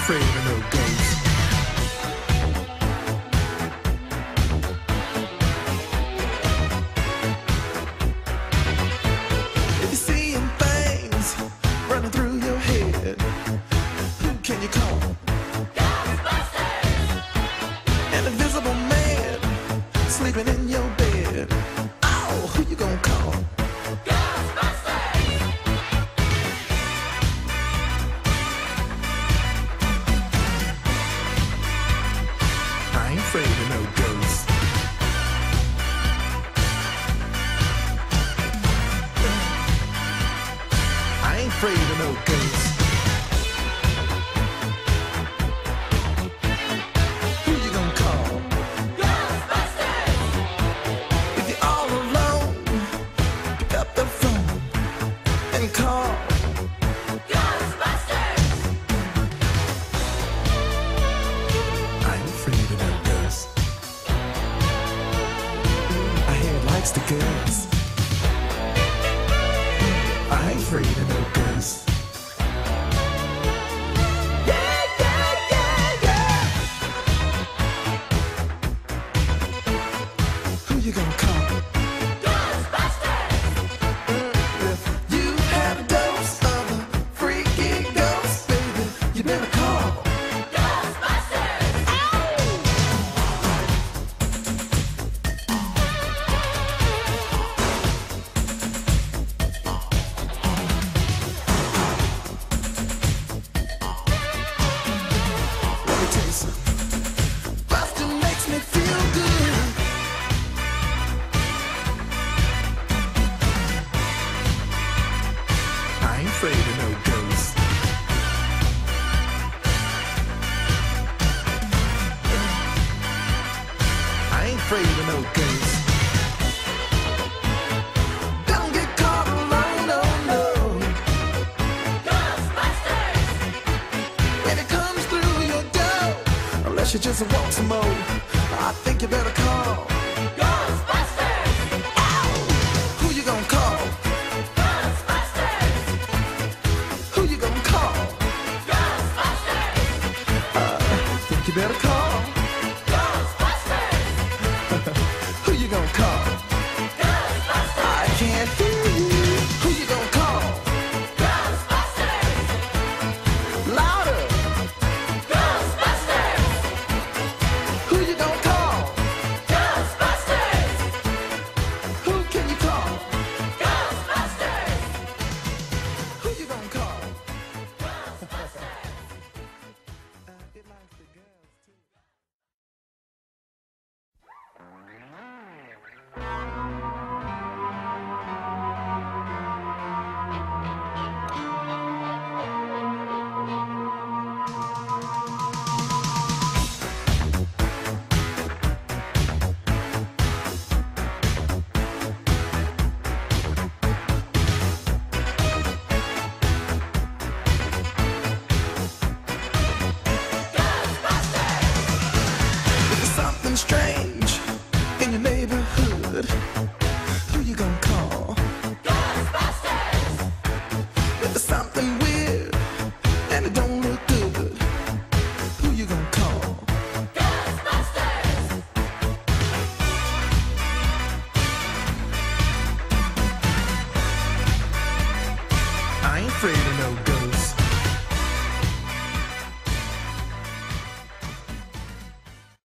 afraid of no ghosts. If you're seeing things running through your head, who can you call? Ghostbusters! An invisible man sleeping in your bed. Oh, who you gonna call? I ain't afraid of no ghosts. I ain't afraid of no ghosts. Who you gonna call? Ghostbusters! If you're all alone, pick up the phone and call Ghostbusters! I ain't afraid of no ghosts. I hear it likes the girls. I ain't afraid of no ghosts. Yeah, yeah, yeah, yeah. Who you gonna call? Ghostbusters! If you have a dose of a freaky ghost, baby, you better call Ghostbusters! Let me tell you something. Bustin' makes me feel good. I ain't afraid of no ghosts. I ain't afraid of no ghosts. Don't get caught alone, no, no. Ghostbusters! When it comes through your door, unless you just want some more, I think you better call Ghostbusters! Ow! Who you gonna call? Ghostbusters! Who you gonna call? Ghostbusters! I think you better call